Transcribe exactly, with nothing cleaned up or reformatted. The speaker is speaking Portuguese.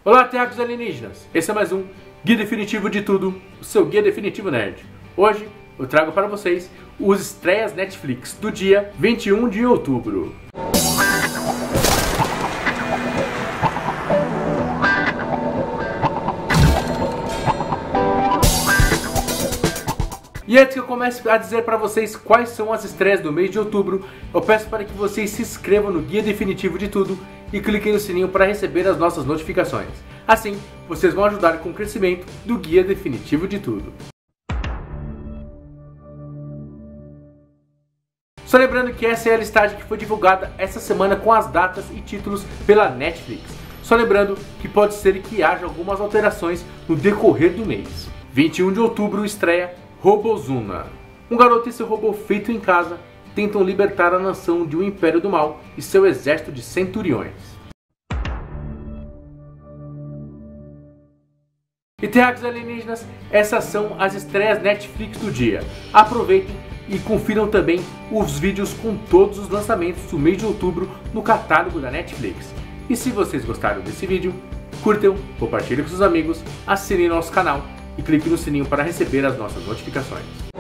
Olá, terráqueos alienígenas! Esse é mais um Guia Definitivo de Tudo, o seu Guia Definitivo Nerd. Hoje eu trago para vocês os estreias Netflix do dia vinte e um de outubro. E antes que eu comece a dizer para vocês quais são as estreias do mês de outubro, eu peço para que vocês se inscrevam no Guia Definitivo de Tudo e cliquem no sininho para receber as nossas notificações. Assim, vocês vão ajudar com o crescimento do Guia Definitivo de Tudo. Só lembrando que essa é a listagem que foi divulgada essa semana com as datas e títulos pela Netflix. Só lembrando que pode ser que haja algumas alterações no decorrer do mês. vinte e um de outubro estreia Robozuna. Um garoto e seu robô feito em casa tentam libertar a nação de um império do mal e seu exército de centuriões. E terráqueos alienígenas, essas são as estreias Netflix do dia. Aproveitem e confiram também os vídeos com todos os lançamentos do mês de outubro no catálogo da Netflix. E se vocês gostaram desse vídeo, curtam, compartilhem com seus amigos, assinem nosso canal e clique no sininho para receber as nossas notificações.